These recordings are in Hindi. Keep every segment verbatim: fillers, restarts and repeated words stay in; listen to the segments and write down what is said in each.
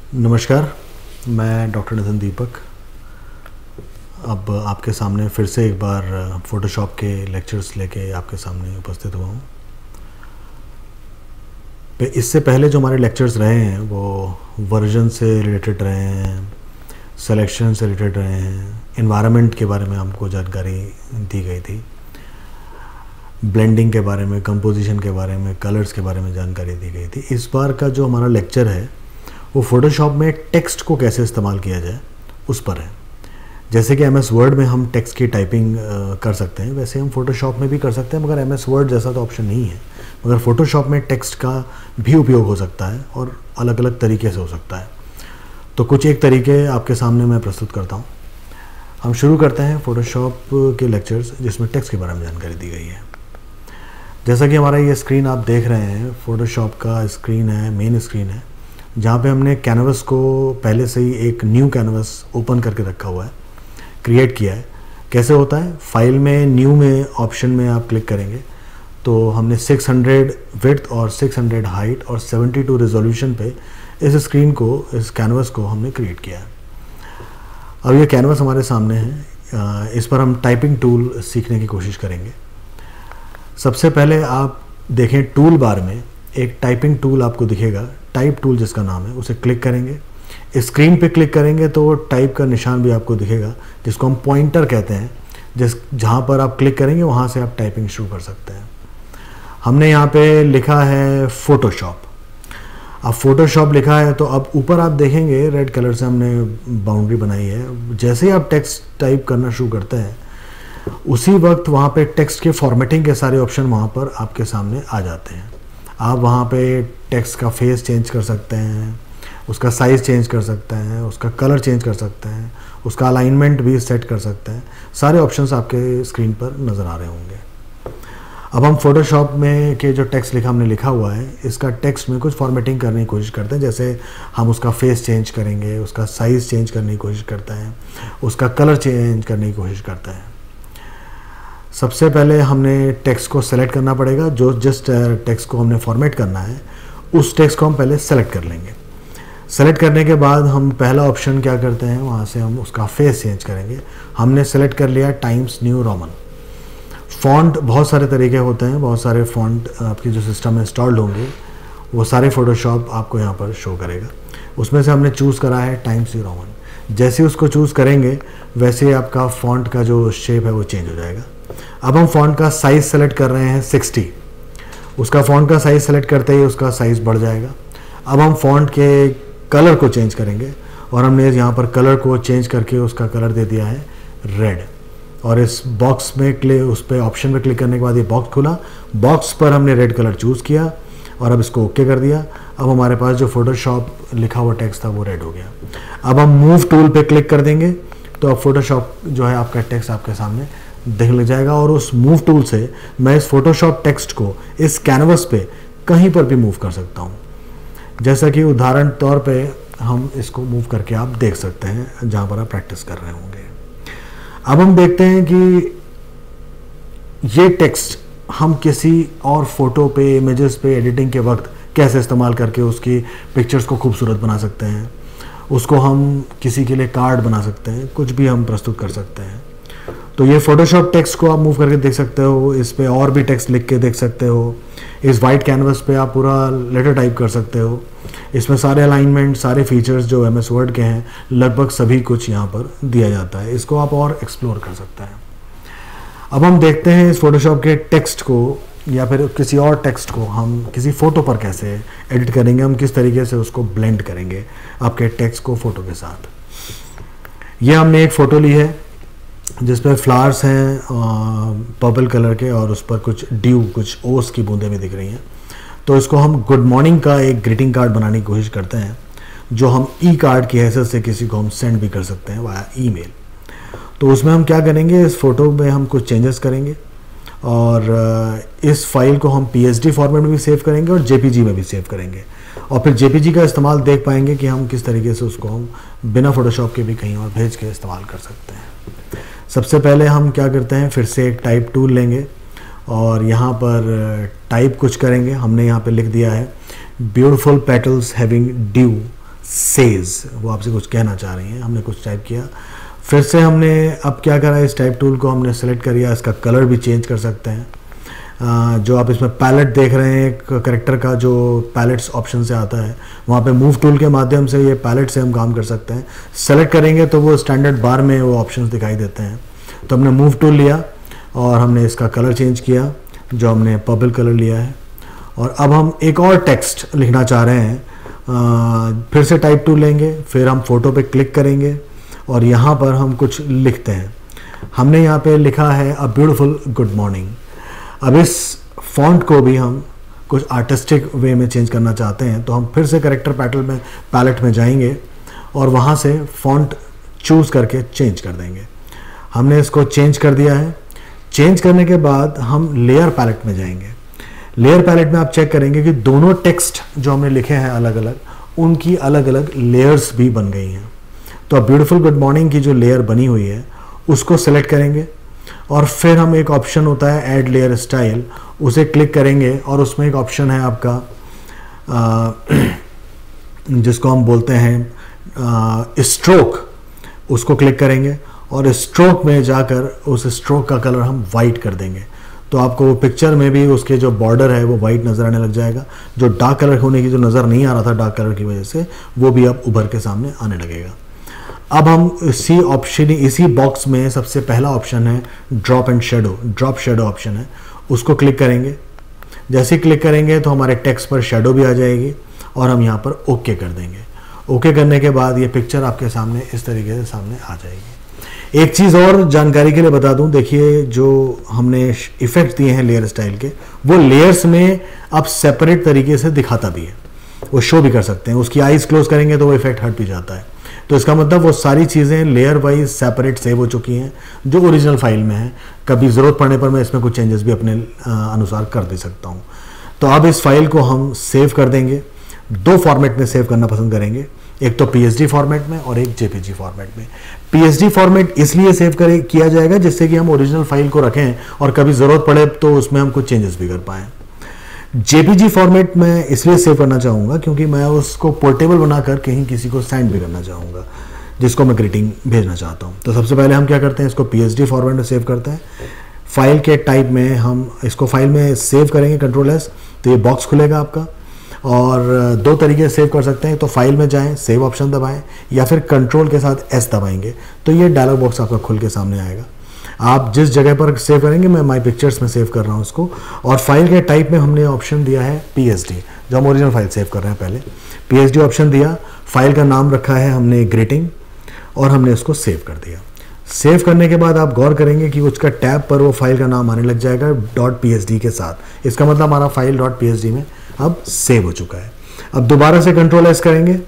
नमस्कार, मैं डॉक्टर नितिन दीपक अब आपके सामने फिर से एक बार फ़ोटोशॉप के लेक्चर्स लेके आपके सामने उपस्थित हुआ हूँ। इससे पहले जो हमारे लेक्चर्स रहे हैं वो वर्जन से रिलेटेड रहे हैं, सिलेक्शन से रिलेटेड रहे हैं, एनवायरनमेंट के बारे में हमको जानकारी दी गई थी, ब्लेंडिंग के बारे में, कंपोजिशन के बारे में, कलर्स के बारे में जानकारी दी गई थी। इस बार का जो हमारा लेक्चर है वो फ़ोटोशॉप में टेक्स्ट को कैसे इस्तेमाल किया जाए उस पर है। जैसे कि एम एस वर्ड में हम टेक्स्ट की टाइपिंग कर सकते हैं, वैसे हम फ़ोटोशॉप में भी कर सकते हैं, मगर एम एस वर्ड जैसा तो ऑप्शन नहीं है। मगर फ़ोटोशॉप में टेक्स्ट का भी उपयोग हो सकता है और अलग अलग तरीके से हो सकता है। तो कुछ एक तरीके आपके सामने मैं प्रस्तुत करता हूँ। हम शुरू करते हैं फ़ोटोशॉप के लेक्चर्स जिसमें टेक्स्ट के बारे में जानकारी दी गई है। जैसा कि हमारा ये स्क्रीन आप देख रहे हैं, फ़ोटोशॉप का स्क्रीन है, मेन स्क्रीन है, जहाँ पे हमने कैनवस को पहले से ही एक न्यू कैनवस ओपन करके रखा हुआ है, क्रिएट किया है। कैसे होता है, फाइल में न्यू में ऑप्शन में आप क्लिक करेंगे तो हमने सिक्स हंड्रेड विड्थ और सिक्स हंड्रेड हाइट और सेवेंटी टू रेजोल्यूशन पे इस स्क्रीन को, इस कैनवस को हमने क्रिएट किया है। अब ये कैनवस हमारे सामने है। इस पर हम टाइपिंग टूल सीखने की कोशिश करेंगे। सबसे पहले आप देखें टूल बार में एक टाइपिंग टूल आपको दिखेगा, टाइप टूल जिसका नाम है, उसे क्लिक करेंगे। स्क्रीन पे क्लिक करेंगे तो टाइप का निशान भी आपको दिखेगा जिसको हम पॉइंटर कहते हैं। जिस जहाँ पर आप क्लिक करेंगे वहाँ से आप टाइपिंग शुरू कर सकते हैं। हमने यहाँ पे लिखा है फ़ोटोशॉप। अब फ़ोटोशॉप लिखा है तो अब ऊपर आप देखेंगे रेड कलर से हमने बाउंड्री बनाई है। जैसे ही आप टेक्स्ट टाइप करना शुरू करते हैं उसी वक्त वहाँ पे टेक्स्ट के फॉर्मेटिंग के सारे ऑप्शन वहाँ पर आपके सामने आ जाते हैं। आप वहाँ पे टेक्स्ट का फेस चेंज कर सकते हैं, उसका साइज़ चेंज कर सकते हैं, उसका कलर चेंज कर सकते हैं, उसका अलाइनमेंट भी सेट कर सकते हैं। सारे ऑप्शंस आपके स्क्रीन पर नज़र आ रहे होंगे। अब हम फ़ोटोशॉप में के जो टेक्स्ट लिखा हमने लिखा हुआ है, इसका टेक्स्ट में कुछ फॉर्मेटिंग करने की कोशिश करते हैं। जैसे हम उसका फेस चेंज करेंगे, उसका साइज़ चेंज करने की कोशिश करते हैं, उसका कलर चेंज करने की कोशिश करते हैं। सबसे पहले हमने टेक्स्ट को सेलेक्ट करना पड़ेगा। जो जिस टेक्स्ट को हमने फॉर्मेट करना है उस टेक्स्ट को हम पहले सेलेक्ट कर लेंगे। सेलेक्ट करने के बाद हम पहला ऑप्शन क्या करते हैं, वहाँ से हम उसका फेस चेंज करेंगे। हमने सेलेक्ट कर लिया टाइम्स न्यू रोमन। फ़ॉन्ट बहुत सारे तरीके होते हैं, बहुत सारे फ़ॉन्ट आपकी जो सिस्टम में इंस्टॉल्ड होंगे वो सारे फ़ोटोशॉप आपको यहाँ पर शो करेगा। उसमें से हमने चूज़ करा है टाइम्स न्यू रोमन। जैसे ही उसको चूज़ करेंगे वैसे ही आपका फ़ॉन्ट का जो शेप है वो चेंज हो जाएगा। अब हम फ़ॉन्ट का साइज़ सेलेक्ट कर रहे हैं सिक्सटी। उसका फ़ॉन्ट का साइज़ सेलेक्ट करते ही उसका साइज़ बढ़ जाएगा। अब हम फ़ॉन्ट के कलर को चेंज करेंगे और हमने यहाँ पर कलर को चेंज करके उसका कलर दे दिया है रेड। और इस बॉक्स में क्लिक, उस पर ऑप्शन में क्लिक करने के बाद ये बॉक्स खुला। बॉक्स पर हमने रेड कलर चूज़ किया और अब इसको ओके कर दिया। अब हमारे पास जो फ़ोटोशॉप लिखा हुआ टेक्स्ट था वो रेड हो गया। अब हम मूव टूल पे क्लिक कर देंगे तो अब फ़ोटोशॉप जो है आपका टेक्स्ट आपके सामने दिख लग जाएगा। और उस मूव टूल से मैं इस फ़ोटोशॉप टेक्स्ट को इस कैनवस पे कहीं पर भी मूव कर सकता हूँ। जैसा कि उदाहरण तौर पे हम इसको मूव करके आप देख सकते हैं जहाँ पर आप प्रैक्टिस कर रहे होंगे। अब हम देखते हैं कि ये टेक्स्ट हम किसी और फोटो पे, इमेजेस पे एडिटिंग के वक्त कैसे इस्तेमाल करके उसकी पिक्चर्स को खूबसूरत बना सकते हैं। उसको हम किसी के लिए कार्ड बना सकते हैं, कुछ भी हम प्रस्तुत कर सकते हैं। तो ये फ़ोटोशॉप टेक्स्ट को आप मूव करके देख सकते हो। इस पे और भी टेक्स्ट लिख के देख सकते हो। इस वाइट कैनवस पे आप पूरा लेटर टाइप कर सकते हो। इसमें सारे अलाइनमेंट, सारे फीचर्स जो एम एस वर्ड के हैं, लगभग सभी कुछ यहाँ पर दिया जाता है। इसको आप और एक्सप्लोर कर सकते हैं। अब हम देखते हैं इस फ़ोटोशॉप के टेक्स्ट को या फिर किसी और टेक्स्ट को हम किसी फ़ोटो पर कैसे एडिट करेंगे, हम किस तरीके से उसको ब्लेंड करेंगे आपके टेक्स्ट को फ़ोटो के साथ। ये हमने एक फ़ोटो ली है जिस पर फ्लावर्स हैं पर्पल कलर के और उस पर कुछ ड्यू, कुछ ओस की बूंदें भी दिख रही हैं। तो इसको हम गुड मॉर्निंग का एक ग्रीटिंग कार्ड बनाने की कोशिश करते हैं, जो हम ई कार्ड की हैसियत से किसी को हम सेंड भी कर सकते हैं वाया ईमेल। तो उसमें हम क्या करेंगे, इस फ़ोटो में हम कुछ चेंजेस करेंगे और इस फाइल को हम पी एस डी फॉर्मेट में भी सेव करेंगे और जे पी जी में भी सेव करेंगे। और फिर जे पी जी का इस्तेमाल देख पाएंगे कि हम किस तरीके से उसको हम बिना फ़ोटोशॉप के भी कहीं और भेज के इस्तेमाल कर सकते हैं। सबसे पहले हम क्या करते हैं, फिर से एक टाइप टूल लेंगे और यहाँ पर टाइप कुछ करेंगे। हमने यहाँ पे लिख दिया है beautiful petals having dew says, वो आपसे कुछ कहना चाह रही हैं। हमने कुछ टाइप किया, फिर से हमने अब क्या करा, इस टाइप टूल को हमने सेलेक्ट कर लिया। इसका कलर भी चेंज कर सकते हैं। आ, जो आप इसमें पैलेट देख रहे हैं, करेक्टर का जो पैलेट्स ऑप्शन से आता है, वहाँ पे मूव टूल के माध्यम से ये पैलेट से हम काम कर सकते हैं। सेलेक्ट करेंगे तो वो स्टैंडर्ड बार में वो ऑप्शंस दिखाई देते हैं। तो हमने मूव टूल लिया और हमने इसका कलर चेंज किया, जो हमने पर्पल कलर लिया है। और अब हम एक और टेक्स्ट लिखना चाह रहे हैं। आ, फिर से टाइप टूल लेंगे, फिर हम फोटो पे क्लिक करेंगे और यहाँ पर हम कुछ लिखते हैं। हमने यहाँ पे लिखा है अ ब्यूटीफुल गुड मॉर्निंग। अब इस फॉन्ट को भी हम कुछ आर्टिस्टिक वे में चेंज करना चाहते हैं, तो हम फिर से करेक्टर पैटर्न में पैलेट में जाएंगे और वहाँ से फॉन्ट चूज़ करके चेंज कर देंगे। हमने इसको चेंज कर दिया है। चेंज करने के बाद हम लेयर पैलेट में जाएंगे। लेयर पैलेट में आप चेक करेंगे कि दोनों टेक्स्ट जो हमने लिखे हैं अलग अलग, उनकी अलग अलग लेयर्स भी बन गई हैं। तो अब ब्यूटीफुल गुड मॉर्निंग की जो लेयर बनी हुई है उसको सेलेक्ट करेंगे और फिर हम एक ऑप्शन होता है ऐड लेयर स्टाइल, उसे क्लिक करेंगे और उसमें एक ऑप्शन है आपका आ, जिसको हम बोलते हैं स्ट्रोक, उसको क्लिक करेंगे और स्ट्रोक में जाकर उस स्ट्रोक का कलर हम वाइट कर देंगे। तो आपको वो पिक्चर में भी उसके जो बॉर्डर है वो वाइट नज़र आने लग जाएगा। जो डार्क कलर होने की जो नज़र नहीं आ रहा था डार्क कलर की वजह से, वो भी अब उभर के सामने आने लगेगा। अब हम इसी ऑप्शन इसी बॉक्स में सबसे पहला ऑप्शन है drop and shadow, drop shadow option है, उसको क्लिक करेंगे। जैसे ही क्लिक करेंगे तो हमारे टेक्स्ट पर शेडो भी आ जाएगी और हम यहाँ पर ओके कर देंगे। ओके करने के बाद ये पिक्चर आपके सामने इस तरीके से सामने आ जाएगी। एक चीज़ और जानकारी के लिए बता दूं, देखिए जो हमने इफेक्ट दिए हैं लेयर स्टाइल के, वो लेयर्स में अब सेपरेट तरीके से दिखाता भी है, वो शो भी कर सकते हैं। उसकी आईज क्लोज करेंगे तो वो इफेक्ट हट भी जाता है। तो इसका मतलब वो सारी चीज़ें लेयर वाइज सेपरेट सेव हो चुकी हैं जो ओरिजिनल फाइल में है। कभी ज़रूरत पड़ने पर मैं इसमें कुछ चेंजेस भी अपने अनुसार कर दे सकता हूँ। तो अब इस फाइल को हम सेव कर देंगे। दो फॉर्मेट में सेव करना पसंद करेंगे, एक तो पीएसडी फॉर्मेट में और एक जेपीजी फॉर्मेट में। पीएसडी फॉर्मेट इसलिए सेव करे किया जाएगा जिससे कि हम ओरिजिनल फाइल को रखें और कभी ज़रूरत पड़े तो उसमें हम कुछ चेंजेस भी कर पाएँ। जेपीजी फॉर्मेट में इसलिए सेव करना चाहूँगा क्योंकि मैं उसको पोर्टेबल बनाकर कहीं किसी को सेंड भी करना चाहूँगा जिसको मैं ग्रीटिंग भेजना चाहता हूँ। तो सबसे पहले हम क्या करते हैं, इसको पीएसडी फॉर्मेट में सेव करते हैं। फाइल के टाइप में हम इसको फाइल में सेव करेंगे, कंट्रोल एस, तो ये बॉक्स खुलेगा आपका। और दो तरीके से सेव कर सकते हैं, तो फाइल में जाएं, सेव ऑप्शन दबाएं, या फिर कंट्रोल के साथ एस दबाएंगे तो ये डायलॉग बॉक्स आपका खुल के सामने आएगा। आप जिस जगह पर सेव करेंगे, मैं माई पिक्चर्स में सेव कर रहा हूँ उसको। और फाइल के टाइप में हमने ऑप्शन दिया है पीएसडी, जो हम ओरिजिनल फाइल सेव कर रहे हैं पहले। पीएसडी ऑप्शन दिया, फाइल का नाम रखा है हमने ग्रीटिंग और हमने उसको सेव कर दिया। सेव करने के बाद आप गौर करेंगे कि उसका टैब पर वो फाइल का नाम आने लग जाएगा डॉट पीएसडी के साथ। इसका मतलब हमारा फाइल डॉट पीएसडी में अब सेव हो चुका है। अब दोबारा से कंट्रोल एस करेंगे,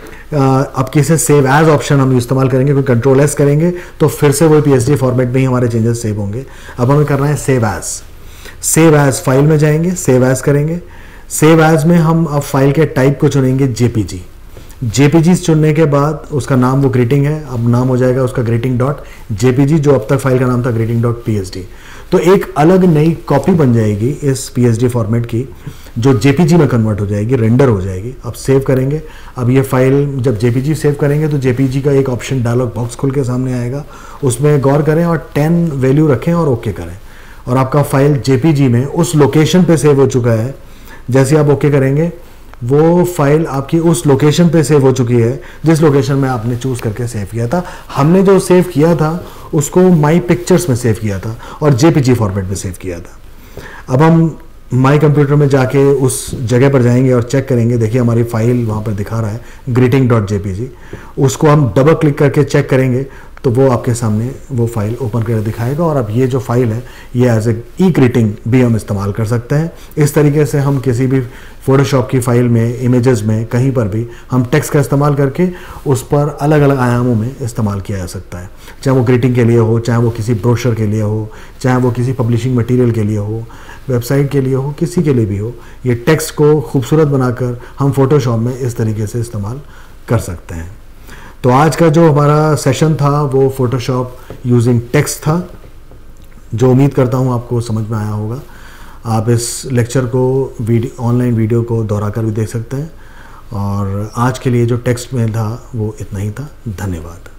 अब किसे सेव एज ऑप्शन हम इस्तेमाल करेंगे, क्योंकि कंट्रोल एस करेंगे तो फिर से वही पीएसडी फॉर्मेट में ही हमारे चेंजेस सेव होंगे। अब हमें करना है save as. Save as file में जाएंगे, सेव एज करेंगे। सेव एज में हम अब फाइल के टाइप को चुनेंगे जेपीजी। जेपीजी चुनने के बाद उसका नाम वो ग्रीटिंग है, अब नाम हो जाएगा उसका ग्रीटिंग डॉट जेपीजी, जो अब तक फाइल का नाम था ग्रीटिंग डॉट पीएसडी। तो एक अलग नई कॉपी बन जाएगी इस पीएसडी फॉर्मेट की, जो जेपीजी में कन्वर्ट हो जाएगी, रेंडर हो जाएगी। अब सेव करेंगे। अब ये फाइल जब जेपीजी सेव करेंगे तो जेपीजी का एक ऑप्शन डायलॉग बॉक्स खुल के सामने आएगा, उसमें गौर करें और टेन वैल्यू रखें और ओके करें, और आपका फाइल जेपीजी में उस लोकेशन पे सेव हो चुका है। जैसे आप ओके करेंगे वो फाइल आपकी उस लोकेशन पे सेव हो चुकी है जिस लोकेशन में आपने चूज करके सेव किया था। हमने जो सेव किया था उसको माई पिक्चर्स में सेव किया था और जेपीजी फॉर्मेट में सेव किया था। अब हम माई कंप्यूटर में जाके उस जगह पर जाएंगे और चेक करेंगे। देखिए हमारी फाइल वहाँ पर दिखा रहा है ग्रीटिंग डॉट जेपीजी। उसको हम डबल क्लिक करके चेक करेंगे तो वो आपके सामने वो फाइल ओपन करके दिखाएगा। और अब ये जो फाइल है ये एज ए ई ग्रीटिंग भी हम इस्तेमाल कर सकते हैं। इस तरीके से हम किसी भी फोटोशॉप की फाइल में, इमेजेस में, कहीं पर भी हम टेक्स्ट का इस्तेमाल करके उस पर अलग अलग आयामों में इस्तेमाल किया जा सकता है। चाहे वो ग्रीटिंग के लिए हो, चाहे वो किसी ब्रोशर के लिए हो, चाहे वो किसी पब्लिशिंग मटीरियल के लिए हो, वेबसाइट के लिए हो, किसी के लिए भी हो। ये टेक्स्ट को खूबसूरत बनाकर हम फोटोशॉप में इस तरीके से इस्तेमाल कर सकते हैं। तो आज का जो हमारा सेशन था वो फोटोशॉप यूजिंग टेक्स्ट था, जो उम्मीद करता हूँ आपको समझ में आया होगा। आप इस लेक्चर को वीडियो ऑनलाइन वीडियो को दोहरा कर भी देख सकते हैं और आज के लिए जो टेक्स्ट में था वो इतना ही था। धन्यवाद।